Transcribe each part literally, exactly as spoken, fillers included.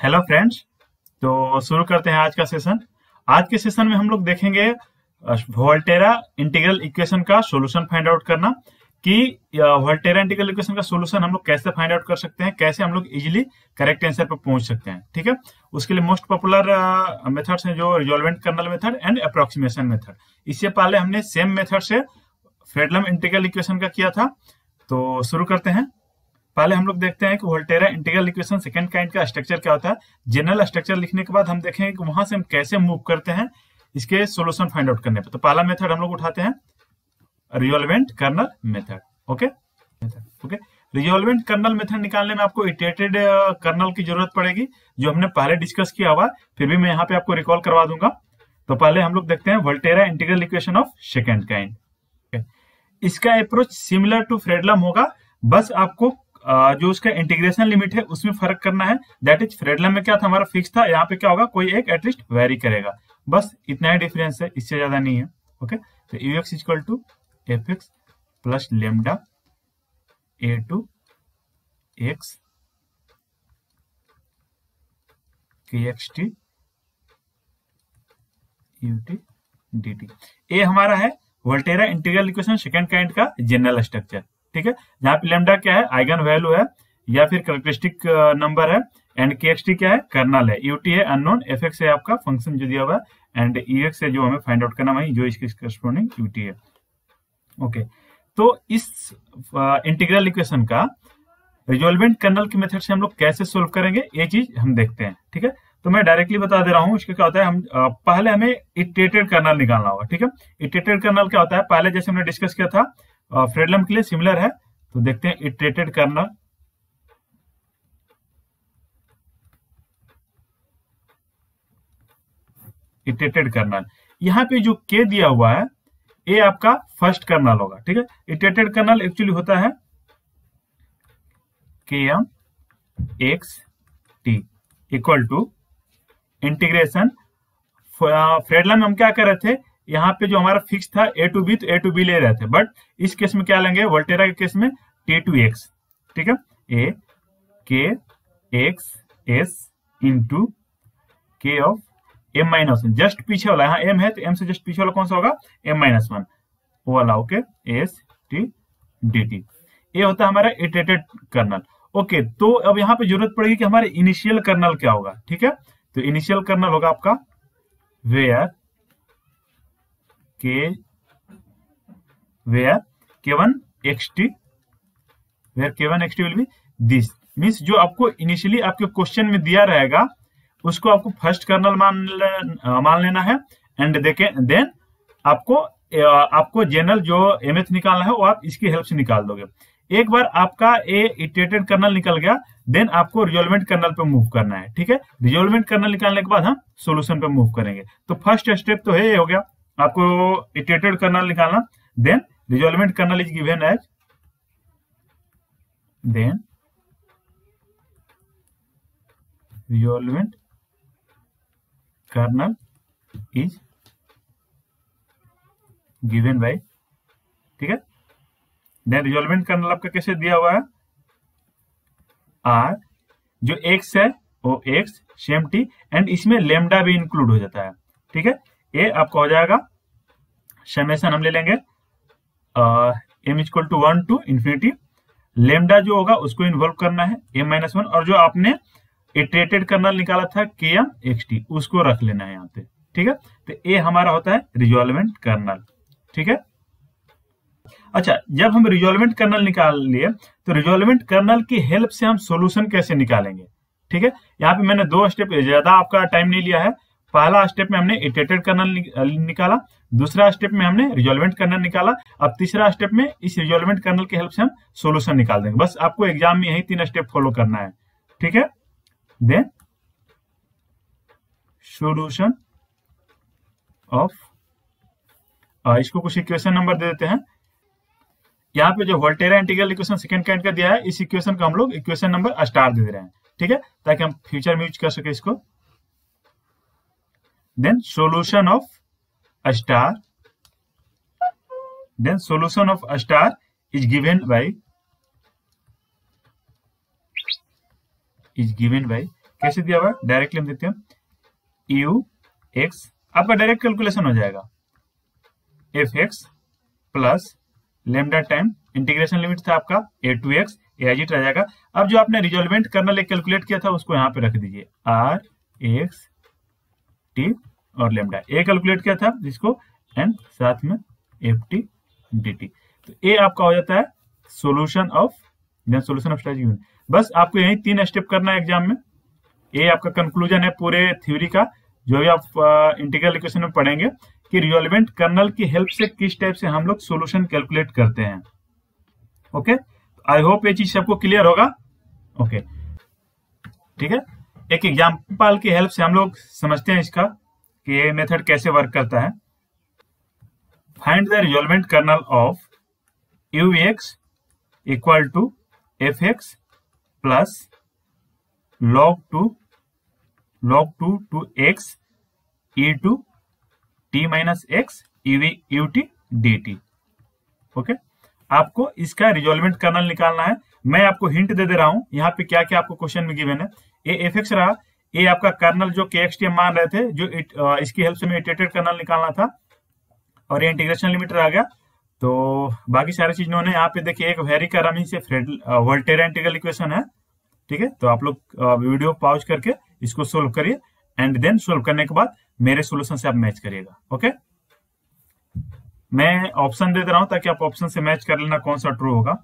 Hello friends. तो शुरू करते हैं आज का सेशन। आज के सेशन में हम लोग देखेंगे वोल्टेरा इंटीग्रल इक्वेशन का सॉल्यूशन फाइंड आउट करना कि वोल्टेरा इंटीग्रल इक्वेशन का सॉल्यूशन हम लोग कैसे फाइंड आउट कर सकते हैं, कैसे हम लोग इजीली करेक्ट आंसर पर पहुंच सकते हैं। ठीक है, उसके लिए मोस्ट पॉपुलर मेथड्स हैं जो resolvent kernel method and approximation method. इससे पहले हमने सेम मेथड से फ्रेडलम इंटीग्रल इक्वेशन का किया था। तो शुरू करते हैं। पहले हम लोग देखते हैं कि Volterra integral equation second kind का स्ट्रक्चर क्या होता है। जनरल स्ट्रक्चर लिखने के बाद हम देखेंगे कि वहां से हम कैसे मूव करते हैं इसके सॉल्यूशन फाइंड आउट करने पे। तो पहला मेथड हम लोग उठाते हैं resolvent kernel method. Okay okay resolvent kernel method निकालने में आपको इटरेटेड कर्नल की जरूरत पड़ेगी, जो हमने पहले डिस्कस किया हुआ, फिर भी मैं यहाँ पे आपको रिकॉल करवा दूंगा। तो पहले हम लोग देखते हैं Volterra integral equation of second kind. इसका अप्रोच सिमिलर टू फ्रेडलम होगा, बस आपको Uh, जो उसका इंटीग्रेशन लिमिट है उसमें फर्क करना है। दैट इज फ्रेडलम में क्या था, हमारा फिक्स था, यहाँ पे क्या होगा, कोई एक एटलीस्ट वेरी करेगा, बस इतना ही डिफरेंस है, इससे ज्यादा नहीं है। ओके, तो u x equal to f x plus lambda A to x K x t u t d t. ये हमारा है Volterra integral equation second kind का जनरल स्ट्रक्चर। ठीक है, जहां पे लेमडा क्या है, आइगन वैल्यू है या फिर कैरेक्टरिस्टिक नंबर है, एंड के एक्स टी क्या है, कर्नल है, यूटी है अननोन, एफ एक्स है आपका फंक्शन जो दिया हुआ है, एंड ई एक्स है जो हमें फाइंड आउट करना वही जो इसके करस्पॉन्डिंग यूटी है। ओके, तो इस इंटीग्रल इक्वेशन का रिजॉल्वेंट कर्नल के मेथड से हम लोग कैसे सोल्व करेंगे ये चीज हम देखते हैं। ठीक है, तो मैं डायरेक्टली बता दे रहा हूँ इसका क्या होता है। हम आ, पहले हमें इटरेटेड कर्नल निकालना होगा। ठीक है, इटरेटेड कर्नल क्या होता है, पहले जैसे हमने डिस्कस किया था फ्रेडलम के लिए सिमिलर है। तो देखते हैं इटरेटेड कर्नल। इटरेटेड कर्नल यहाँ पे जो के दिया हुआ है ये आपका फर्स्ट कर्नल होगा। ठीक है, इटरेटेड कर्नल एक्चुअली होता है K M x t equal to integration. Fredholm में हम क्या कर रहे थे, यहाँ पे जो हमारा फिक्स था ए टू बी, तो ए टू बी ले रहे थे, बट इस केस में क्या लेंगे, वोल्टेरा के केस में टी टू एक्स। ठीक है, a K x s into K of m minus one, just पीछे वाला, यहाँ एम है तो एम से जस्ट पीछे वाला कौन सा होगा, एम माइनस वन वो वाला। Okay, s t d t, ये होता है हमारा इटरेटेड कर्नल। ओके, तो अब यहाँ पे जरूरत पड़ेगी कि हमारे इनिशियल कर्नल क्या होगा। ठीक है, तो इनिशियल कर्नल होगा आपका where K where K one x t, where K one x t will be this, means जो आपको इनिशियली आपके क्वेश्चन में दिया रहेगा उसको आपको फर्स्ट कर्नल मान ले, मान लेना है, एंड देखे देन आपको आपको जनरल जो एमएथ निकालना है वो आप इसकी हेल्प से निकाल दोगे। एक बार आपका ए इटरेटेड कर्नल निकल गया, देन आपको रिजॉल्वेंट कर्नल पे मूव करना है। ठीक है, रिजॉल्वेंट कर्नल निकालने के बाद हम सॉल्यूशन पे मूव करेंगे। तो फर्स्ट स्टेप तो है ये हो गया, आपको इटरेटेड कर्नल निकालना, then resolvent kernel is given as, then resolvent kernel is given by. ठीक है, देन रिजॉल्वेंट कर्नल आपका कैसे दिया हुआ है, आर जो एक्स है वो एक्स सेम टी, एंड इसमें लेमडा भी इंक्लूड हो जाता है। ठीक है, ये आपका हो जाएगा समेशन, हम ले लेंगे m equal to one to infinity, lambda जो होगा उसको इन्वॉल्व करना है एम माइनस वन, और जो आपने इटरेटेड कर्नल निकाला था के एम एक्स टी उसको रख लेना है यहाँ पे। ठीक है, तो ये हमारा होता है रिजॉल्वेंट कर्नल। ठीक है, अच्छा, जब हम रिजॉल्वेंट कर्नल निकाल लिए तो रिजॉल्वेंट कर्नल की हेल्प से हम सॉल्यूशन कैसे निकालेंगे। ठीक है, यहाँ पे मैंने दो स्टेप, ज्यादा आपका टाइम नहीं लिया है। पहला स्टेप में हमने इटरेटेड कर्नल निकाला, दूसरा स्टेप में हमने रिजॉल्वेंट कर्नल निकाला, अब तीसरा स्टेप में इस रिजॉल्वेंट कर्नल की हेल्प से हम सॉल्यूशन निकाल देंगे। बस आपको एग्जाम में यही तीन स्टेप फॉलो करना है। ठीक है, देन सॉल्यूशन ऑफ, इसको कुछ इक्वेशन नंबर दे देते हैं। यहाँ पे जो Volterra integral equation second kind का दिया है, इस इक्वेशन को हम लोग इक्वेशन नंबर स्टार दे दे रहे हैं। ठीक है, ताकि हम फ्यूचर में यूज कर सके इसको। Then solution of star, then solution of star is given by, is given by कैसे दिया हुआ है, डायरेक्टली हम देते हैं यू एक्स, आपका डायरेक्ट कैलकुलेशन हो जाएगा f x plus lambda time integration limit था आपका ए टू एक्स, एजिट रह जाएगा। अब जो आपने रिजोल्वेंट कर्नल एक कैलकुलेट किया था उसको यहाँ पे रख दीजिए, आर एक्स टी और लेमडा ए कैलकुलेट किया था जिसको, एंड साथ में एफ टी डी टी। तो ए आपका हो जाता है solution of solution of strategy unit. बस आपको यही तीन स्टेप करना है एग्जाम में। ये आपका कंक्लूजन है पूरे थ्योरी का, जो भी आप इंटीग्रल इक्वेशन में पढ़ेंगे कि रिजोल्वेंट कर्नल की हेल्प से किस टाइप से हम लोग सॉल्यूशन कैलकुलेट करते हैं। ओके, आई होप ये चीज सबको क्लियर होगा। ओके ठीक है, एक एग्जाम्पल की हेल्प से हम लोग समझते हैं इसका कि ये मेथड कैसे वर्क करता है। Find the resolvent kernel of u x equal to f x plus log two log two two x e to T minus x e v u t d t. Okay, आपको इसका resolvent colonel निकालना है। मैं आपको hint दे दे रहा हूं यहाँ पे क्या क्या आपको क्वेश्चन में गिवन है। ये एफ एक्स रहा, ये आपका कर्नल जो के एक्स टी हम मान रहे थे, जो इट, आ, इसकी हेल्प से मैं इटरेटेड कर्नल निकालना था, और ये इंटीग्रेशन लिमिट आ गया। तो बाकी सारी चीज उन्होंने यहाँ पे देखिए, एक वेरी करामी से वोल्टेरा इंटीग्रल इक्वेशन है। ठीक है, तो आप लोग वीडियो पॉज करके इसको सोल्व करिए, एंड देन सोल्व करने के बाद मेरे सॉल्यूशन से आप मैच करिएगा। ओके, मैं ऑप्शन दे दे रहा हूं ताकि आप ऑप्शन से मैच कर लेना कौन सा ट्रू होगा।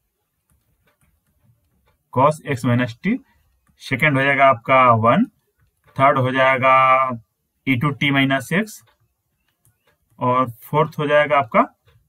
cos x minus t, second हो जाएगा आपका वन, थर्ड हो जाएगा ई टू टी माइनस एक्स, और फोर्थ हो जाएगा आपका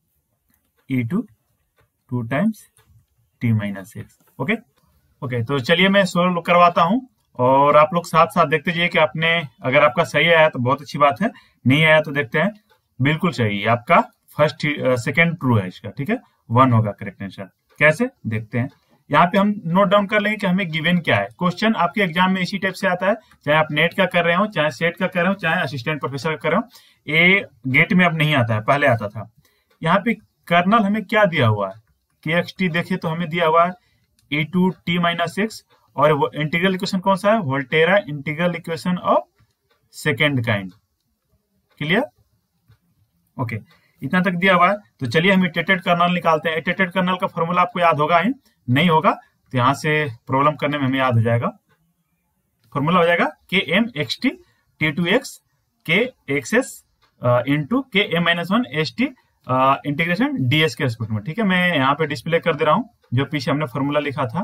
e to two times t minus x. Okay okay, तो चलिए मैं सोल्व करवाता हूं, और आप लोग साथ साथ देखते जाइए कि आपने, अगर आपका सही आया तो बहुत अच्छी बात है, नहीं आया तो देखते हैं। बिल्कुल सही, आपका फर्स्ट सेकेंड ट्रू है इसका। ठीक है, वन होगा करेक्ट आंसर। कैसे देखते हैं, यहाँ पे हम नोट डाउन कर लेंगे कि हमें गिवन क्या है। क्वेश्चन आपके एग्जाम में इसी टाइप से आता है, चाहे आप नेट का कर रहे हो, चाहे सेट का कर रहे हो, चाहे असिस्टेंट प्रोफेसर का कर रहे हो। ये गेट में अब नहीं आता है, पहले आता था। यहाँ पे कर्नल हमें क्या दिया हुआ है, के एक्स टी देखिए तो हमें दिया हुआ है a to T minus x, और वो इंटीग्रल इक्वेशन कौन सा है, Volterra integral equation of second kind. Clear? Okay, इतना तक दिया हुआ है। तो चलिए हम इटरेटेड कर्नल निकालते हैं। इटरेटेड कर्नल का फॉर्मूला आपको याद होगा ही, नहीं होगा तो यहां से प्रॉब्लम करने में हमें याद हो जाएगा। फॉर्मूला हो जाएगा K M x t t to x K x s into K m minus one s t integration d s के रेस्पेक्ट में। ठीक है, मैं यहाँ पे डिस्प्ले कर दे रहा हूँ जो पीछे हमने फॉर्मूला लिखा था।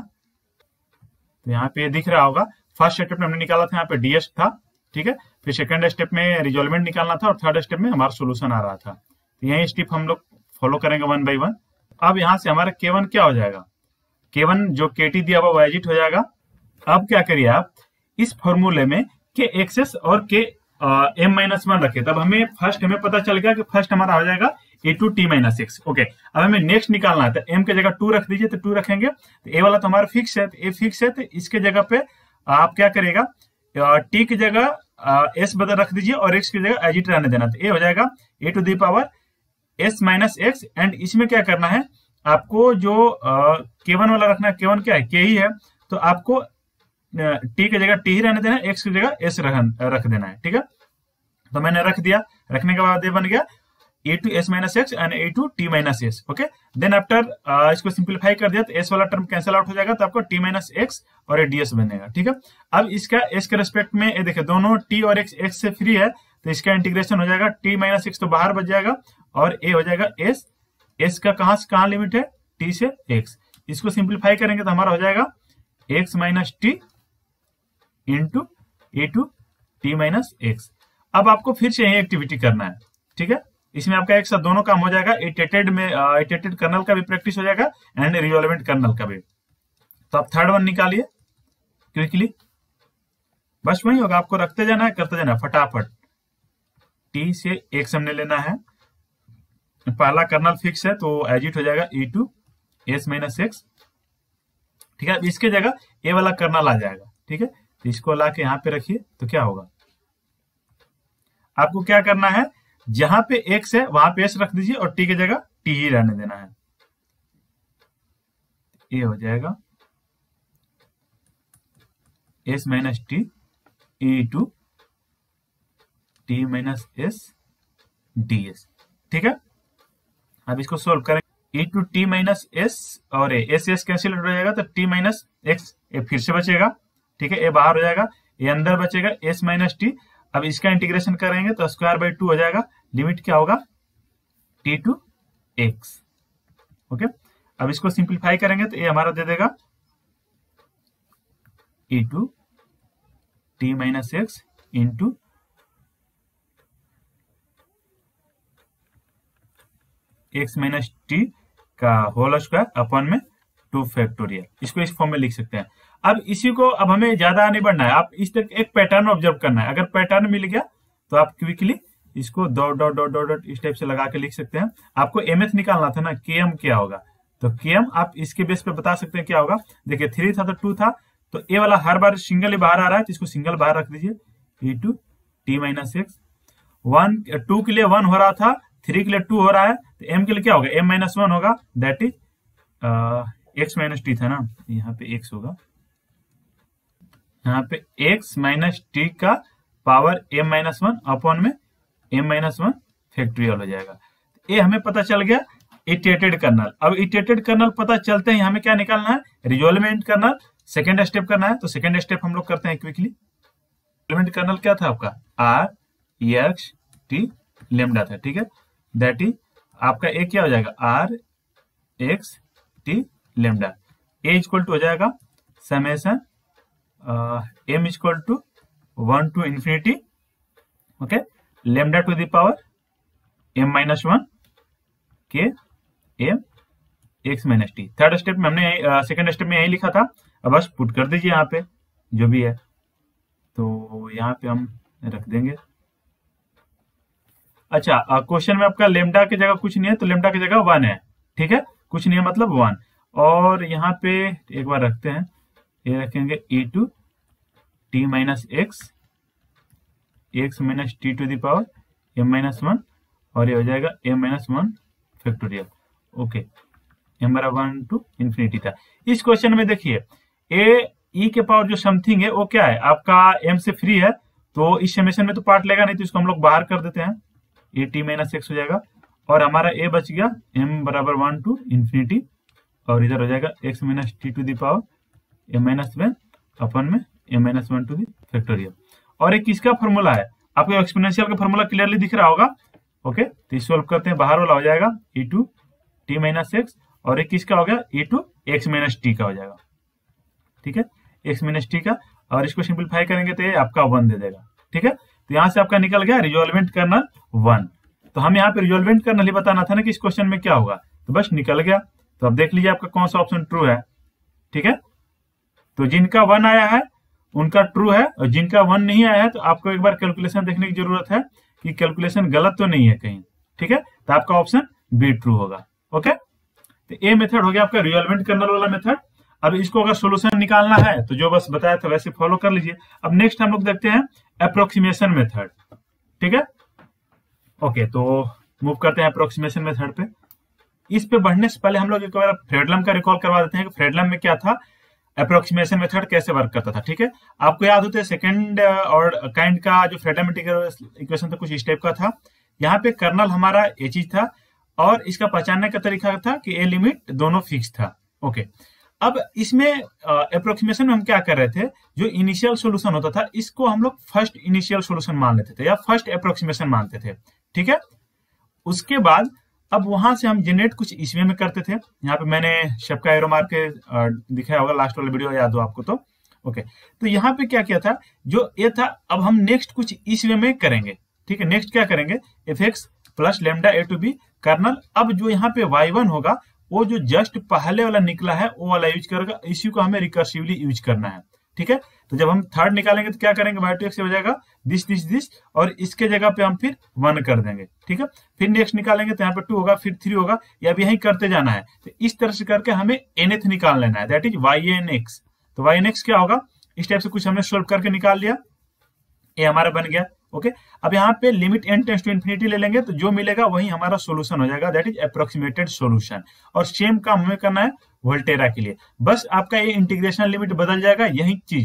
तो यहाँ पे दिख रहा होगा, फर्स्ट स्टेप में हमने निकाला था यहाँ पे डीएस था। ठीक है, फिर सेकंड स्टेप में रिजोल्वेंट निकालना था, और थर्ड स्टेप में हमारा सोल्यूशन आ रहा था। तो यही स्टेप हम लोग फॉलो करेंगे वन बाई वन। अब यहाँ से हमारा के वन क्या हो जाएगा, के वन जो के टी दिया हुआ वो एजिट हो जाएगा। अब क्या करिए आप, इस फॉर्मूले में के एक्सेस और के एम माइनस वन रखे, तब हमें फर्स्ट हमें पता चल गया कि फर्स्ट हमारा हो जाएगा a to T minus x. Okay, अब हमें नेक्स्ट निकालना है, तो एम के जगह टू रख दीजिए, तो टू रखेंगे। तो ए वाला तो हमारा फिक्स है, तो ए फिक्स है, तो इसके जगह पे आप क्या करेगा, टी की जगह एस बदल रख दीजिए, और एक्स की जगह एजिट रहने देना। तो ए हो जाएगा a to the power s minus x, and इसमें क्या करना है आपको, जो के वन वाला रखना है, के वन क्या है, के ही है, तो आपको टी की जगह टी ही रहने देना है, एक्स की जगह एस रख देना है। ठीक है, तो मैंने रख दिया, रखने के बाद ये बन गया a to s minus x and a to T minus s. Okay, then after इसको सिंप्लीफाई कर दिया तो एस वाला टर्म कैंसिल आउट हो जाएगा, तो आपको टी माइनस एक्स और ए डी एस बनेगा। ठीक है, अब इसका एस के रेस्पेक्ट में ये देखिए दोनों टी और एक्स एक्स से फ्री है, तो इसका इंटीग्रेशन हो जाएगा टी माइनस एक्स तो बाहर बच जाएगा, और ए हो जाएगा एस। एस का कहां से कहां लिमिट है, टी से एक्स। इसको सिंप्लीफाई करेंगे तो हमारा हो जाएगा x minus t into a to T minus x. अब आपको फिर से यही एक्टिविटी करना है। ठीक है, इसमें आपका एक साथ दोनों काम हो जाएगा, इटरेटेड में इटरेटेड कर्नल का भी प्रैक्टिस हो जाएगा एंड रिजोल्वेंट कर्नल का भी। तो आप थर्ड वन निकालिए क्विकली, बस वही होगा, आपको रखते जाना है, करते जाना है फटाफट। टी से एक्स हमने लेना है, पहला कर्नल फिक्स है तो एजिट हो जाएगा ई टू एस माइनस एक्स। ठीक है, इसके जगह ए वाला कर्नल आ जाएगा। ठीक है, तो इसको ला के यहाँ पे रखिए, तो क्या होगा, आपको क्या करना है, जहां पे एक्स है वहां पे एस रख दीजिए, और टी की जगह टी ही रहने देना है। ये हो जाएगा s minus t e to T minus s d s. ठीक है, अब इसको सोल्व करेंगे। E to T minus s और ए एस एस कैंसिल हो जाएगा तो टी माइनस एक्स ए फिर से बचेगा। ठीक है, ए बाहर हो जाएगा, ये अंदर बचेगा एस माइनस टी। अब इसका इंटीग्रेशन करेंगे तो स्क्वायर बाई टू हो जाएगा। लिमिट क्या होगा, टी टू एक्स। ओके, अब इसको सिंप्लीफाई करेंगे तो ये हमारा दे देगा e to T minus x into x minus T का होल स्क्वायर अपन में टू फैक्टोरियल। इसको इस फॉर्म में लिख सकते हैं। अब इसी को अब हमें ज्यादा नहीं बढ़ना है, आप इस तक एक पैटर्न ऑब्जर्व करना है। अगर पैटर्न मिल गया तो आप क्विकली इसको dot dot dot dot dot इस टाइप से लगा के लिख सकते हैं। आपको एमएथ निकालना था ना, केएम क्या होगा, तो केएम आप इसके बेस पे बता सकते हैं क्या होगा। देखिए थ्री था तो टू था, तो ए वाला हर बार सिंगल ही बाहर आ रहा है तो इसको सिंगल बाहर रख दीजिए। E to T minus x, one two के लिए वन हो रहा था, थ्री के लिए टू हो रहा है, तो एम के लिए क्या होगा, एम माइनस वन होगा, that is x minus t था ना, यहाँ पे एक्स होगा, यहाँ पे एक्स माइनस टी का power M minus one upon में एम माइनस वन फैक्टोरियल हो जाएगा। ये हमें पता चल गया इटरेटेड कर्नल। अब इटरेटेड कर्नल पता चलते हैं हमें क्या निकालना है, रिजोल्वेंट कर्नल सेकेंड स्टेप करना है। तो सेकेंड स्टेप हम लोग करते हैं क्विकली। रिजोल्वेंट कर्नल क्या था आपका, आर एक्स टी लेमडा था। ठीक है, दैट इज आपका ए क्या हो जाएगा, R x T lambda. A equal to हो जाएगा summation M equal to one to infinity, okay, lambda to the power M minus one के M X minus T. Third step में हमने सेकंड स्टेप में यही लिखा था, अब बस पुट कर दीजिए यहाँ पे जो भी है, तो यहाँ पे हम रख देंगे। अच्छा, क्वेश्चन में आपका लेमडा की जगह कुछ नहीं है तो लेमडा की जगह वन है। ठीक है, कुछ नहीं है मतलब वन। और यहाँ पे एक बार रखते हैं, ये रखेंगे E to T minus X X minus T to the power M minus one, और ये हो जाएगा M minus one factorial. Okay, M बराबर वन टू इन्फिनिटी था। इस क्वेश्चन में देखिए ए ई के पावर जो समथिंग है वो क्या है, आपका एम से फ्री है, तो इस समेशन में तो पार्ट लेगा नहीं, तो इसको हम लोग बाहर कर देते हैं, ए टी माइनस एक्स हो जाएगा, और हमारा ए बच गया एम बराबर वन टू इन्फिनिटी, और इधर हो जाएगा x minus T to the power M minus one अपन में M minus one to the factorial. और एक किसका फॉर्मूला है, आपको एक्सपोनेंशियल का फॉर्मूला क्लियरली दिख रहा होगा। ओके, तो सोल्व करते हैं, बाहर वाला हो जाएगा ई टू टी माइनस एक्स, और एक किसका हो गया E to X minus T का हो जाएगा। ठीक है, एक्स माइनस टी का, और इसको सिंप्लीफाई करेंगे तो ये आपका वन दे देगा। ठीक है, तो यहाँ से आपका निकल गया रिजोल्वेंट कर्नल वन। तो हम यहाँ पे रिजोल्वेंट कर्नल ही बताना था ना कि इस क्वेश्चन में क्या होगा, तो बस निकल गया। तो अब देख लीजिए आपका कौन सा ऑप्शन ट्रू है। ठीक है, तो जिनका वन आया है उनका ट्रू है, और जिनका वन नहीं आया है तो आपको एक बार कैलकुलेशन देखने की जरूरत है कि कैलकुलेशन गलत तो नहीं है कहीं। ठीक है, तो आपका ऑप्शन बी ट्रू होगा। ओके, तो ए मेथड हो गया आपका रिजोल्वेंट कर्नल वाला मेथड। अब इसको अगर सोल्यूशन निकालना है तो जो बस बताया था वैसे फॉलो कर लीजिए। अब नेक्स्ट हम लोग देखते हैं अप्रोक्सीमेशन मेथड। ठीक है, ओके, तो मूव करते हैं अप्रोक्सीमेशन मेथड पे। इस पे बढ़ने से पहले हम लोग एक बार फ्रेडलम का रिकॉल करवा देते हैं कि फ्रेडलम में क्या था, अप्रोक्सीमेशन मेथड कैसे वर्क करता था। ठीक है, आपको याद होते हैं सेकंड और काइंड का जो फ्रेडलम इक्वेशन था कुछ इस टाइप का था। यहाँ पे कर्नल हमारा ये चीज था, और इसका पहचानने का तरीका था कि ए लिमिट दोनों फिक्स था। ओके, अब इसमें अप्रोक्सीमेशन में हम क्या कर रहे थे, जो इनिशियल सॉल्यूशन होता था इसको हम लोग फर्स्ट इनिशियल सॉल्यूशन मान लेते थे या फर्स्ट अप्रोक्सीमेशन मानते थे। ठीक है, उसके बाद अब वहां से हम जनरेट कुछ इस वे में करते थे। यहाँ पे मैंने सबका एरो मार के दिखाया होगा, लास्ट वाला वीडियो याद हो आपको तो। ओके, तो यहाँ पे क्या किया था, जो ये था अब हम नेक्स्ट कुछ इस वे में करेंगे। ठीक है, नेक्स्ट क्या करेंगे, F x plus lambda A to B kernel. अब जो यहाँ पे वाई वन होगा वो जो जस्ट पहले वाला निकला है वो वाला यूज करेगा, इसी को हमें रिकर्सिवली यूज करना है। ठीक है, तो जब हम थर्ड निकालेंगे तो क्या करेंगे, वाई टू एक्स हो जाएगा दिस दिस दिस, और इसके जगह पे हम फिर वन कर देंगे। ठीक है, फिर नेक्स्ट निकालेंगे तो यहाँ पे टू होगा, फिर थ्री होगा, या अब यही करते जाना है। तो इस तरह से करके हमें एनएथ निकाल लेना है, that is Y N X. तो वाई एन एक्स क्या होगा, इस टाइप से कुछ हमने सोल्व करके निकाल लिया, ये हमारा बन गया। ओके, अब यहाँ पे limit N tends to infinity ले लेंगे तो जो मिलेगा वही हमारा सॉल्यूशन हो जाएगा, दैट इज अप्रोक्सीमेटेड सॉल्यूशन। और सेम काम हमें करना है वोल्टेरा के लिए, बस आपका ये इंटीग्रेशन लिमिट बदल जाएगा, यही चीज है।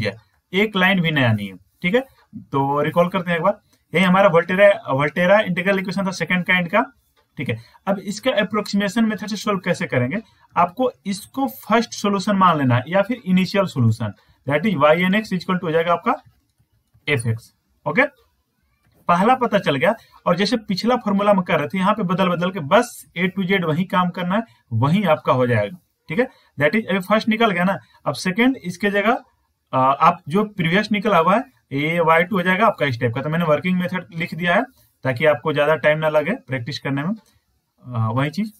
एक लाइन भी नया नहीं है। ठीक है, तो रिकॉल करते हैं एक बार। यही हमारा वोल्टेरा वोल्टेरा इंटीग्रल इक्वेशन था सेकंड काइंड का। ठीक है, अब इसका अप्रोक्सीमेशन मेथड से सोल्व कैसे करेंगे, आपको इसको फर्स्ट सोल्यूशन मान लेना है या फिर initial solution, that is Y N X equal to हो जाएगा आपका एफ एक्स। ओके, पहला पता चल गया। और जैसे पिछला फॉर्मूला में कर रहे थे, यहाँ पे बदल बदल के बस ए टू जेड वही काम करना है, वही आपका हो जाएगा। ठीक है, दैट इज अभी फर्स्ट निकल गया ना, अब सेकंड इसके जगह आप जो प्रीवियस निकला हुआ है ए वाई टू हो जाएगा आपका इस टाइप का। तो मैंने वर्किंग मेथड लिख दिया है ताकि आपको ज्यादा टाइम ना लगे प्रैक्टिस करने में। आ, वही चीज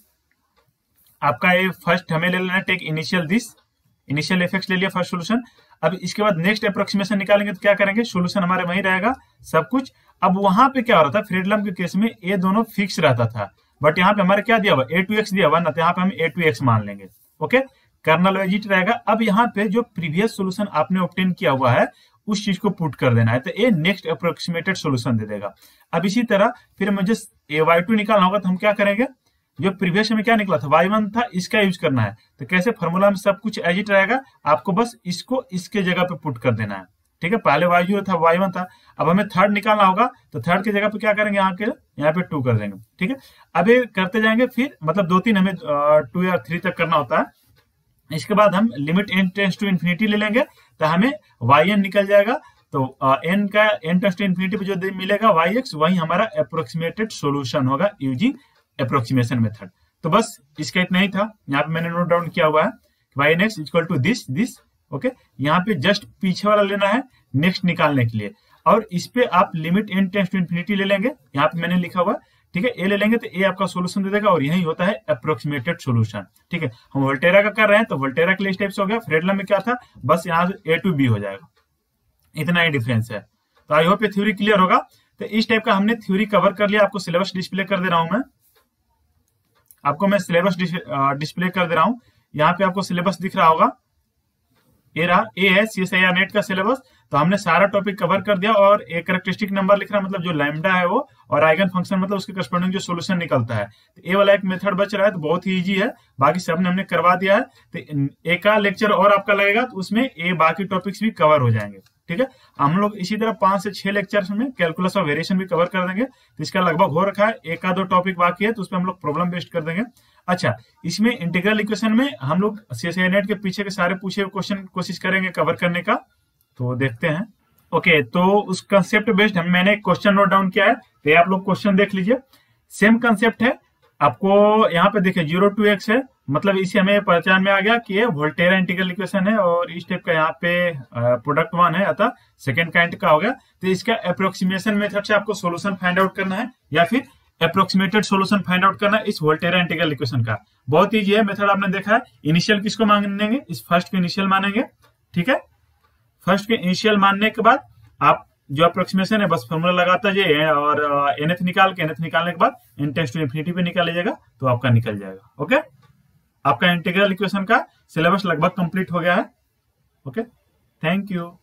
आपका ये फर्स्ट हमें ले लेना है take initial this, initial F X ले लिया फर्स्ट सोल्यूशन। अब इसके बाद नेक्स्ट अप्रोक्सीमेशन निकालेंगे तो क्या करेंगे, सोल्यूशन हमारे वही रहेगा सब कुछ। अब वहां पे क्या हो रहा था, फ्रीडलम के केस में ये दोनों फिक्स रहता था, बट यहाँ पे हमारे क्या दिया हुआ ए टू एक्स दिया हुआ ना, तो यहाँ पे हम ए टू एक्स मान लेंगे। ओके, कर्नल एजिट रहेगा। अब यहाँ पे जो प्रीवियस सोल्यूशन आपने ऑब्टेन किया हुआ है उस चीज को पुट कर देना है, तो ये नेक्स्ट अप्रोक्सीमेटेड सोल्यूशन दे देगा। अब इसी तरह फिर मुझे ए वाई टू निकालना होगा, तो हम क्या करेंगे, जो प्रीवियस में क्या निकला था वाई वन था, इसका यूज करना है। तो कैसे, फॉर्मूला में सब कुछ एजिट रहेगा, आपको बस इसको इसके जगह पे पुट कर देना है। ठीक है, पहले वाई जीरो था वाई वन था, अब हमें थर्ड निकालना होगा, तो थर्ड की जगह पे क्या करेंगे, यहाँ के यहाँ पे टू कर देंगे। ठीक है, अब ये करते जाएंगे, फिर मतलब दो तीन हमें टू या थ्री तक करना होता है। इसके बाद हम limit N tends to infinity ले लेंगे, तो हमें वाई एन निकल जाएगा। तो एन का एन टेंस टू इन्फिनिटी पे जो मिलेगा वाई एक्स, वही हमारा अप्रोक्सीमेटेड सोल्यूशन होगा यूजिंग अप्रोक्सीमेशन मेथड। तो बस इसका इतना ही था, यहाँ पे मैंने नोट डाउन किया हुआ है Y N X equal to this this. Okay, यहाँ पे जस्ट पीछे वाला लेना है नेक्स्ट निकालने के लिए, और इस पे आप limit N tends to infinity ले लेंगे, यहाँ पे मैंने लिखा हुआ। ठीक है, ए ले लेंगे तो ए आपका सोल्यूशन दे देगा, और यही होता है अप्रोक्सीमेटेड सोल्यूशन। ठीक है, हम वोल्टेरा का कर रहे हैं तो वोल्टेरा के लिए स्टेप्स हो गया, फ्रेडलम में क्या था, बस यहाँ से ए टू बी हो जाएगा, इतना ही डिफरेंस है। तो आई होप ये थ्योरी क्लियर होगा। तो इस टाइप का हमने थ्योरी कवर कर लिया। आपको सिलेबस डिस्प्ले कर दे रहा हूं मैं, आपको मैं सिलेबस डिस्प्ले कर दे रहा हूं। यहाँ पे आपको सिलेबस दिख रहा होगा, ए रहा, ए है C S I R NET का सिलेबस। तो हमने सारा टॉपिक कवर कर दिया, और एक कैरेक्टरिस्टिक नंबर लिख रहा है, मतलब जो लैम्डा है वो, और आइगन फंक्शन मतलब उसके करस्पॉन्डिंग जो सोल्यूशन निकलता है। तो ए वाला एक मेथड बच रहा है, तो बहुत ही इजी है, बाकी सब ने हमने करवा दिया है। तो एक का लेक्चर और आपका लगेगा, तो उसमें ए बाकी टॉपिक्स भी कवर हो जाएंगे। ठीक है, हम लोग इसी तरह पांच से छह लेक्चर्स में कैलकुलस और वेरिएशन भी कवर कर देंगे। तो इसका लगभग हो रखा है, एक का दो टॉपिक बाकी है, तो उसमें हम लोग प्रॉब्लम बेस्ड कर देंगे। अच्छा, इसमें इंटीग्रल इक्वेशन में हम लोग सीएसआई नेट के पीछे के सारे पूछे हुए क्वेश्चन कोशिश करेंगे कवर करने का, तो देखते हैं। ओके, तो उस कंसेप्ट बेस्ड हम मैंने क्वेश्चन नोट डाउन किया है, तो ये आप लोग क्वेश्चन देख लीजिए। सेम कंसेप्ट है, आपको यहाँ पे देखिए जीरो टू एक्स है, मतलब इसे हमें पहचान में आ गया कि ये वोल्टेरा इंटीग्रल इक्वेशन है, और इस टाइप का यहाँ पे प्रोडक्ट वन है, अतः सेकंड काइंड का हो गया। तो इसका अप्रोक्सीमेशन मेथड से आपको सोल्यूशन फाइंड आउट करना है, या फिर अप्रोक्सीमेटेड सोल्यूशन फाइंड आउट करना है इस वोल्टेरा इंटीग्रल इक्वेशन का। बहुत ईजी है मेथड, आपने देखा है। इनिशियल किसको मानेंगे, इस फर्स्ट को इनिशियल मानेंगे। ठीक है, फर्स्ट के इनिशियल मानने के बाद आप जो अप्रोक्सीमेशन है बस फॉर्मूला लगाता जाइए, और एनएथ निकाल के एनएथ निकालने के बाद एन टेंस टू इन्फिनिटी पे निकाल लीजिएगा, तो आपका निकल जाएगा। ओके, आपका इंटीग्रल इक्वेशन का सिलेबस लगभग कंप्लीट हो गया है। Okay, thank you.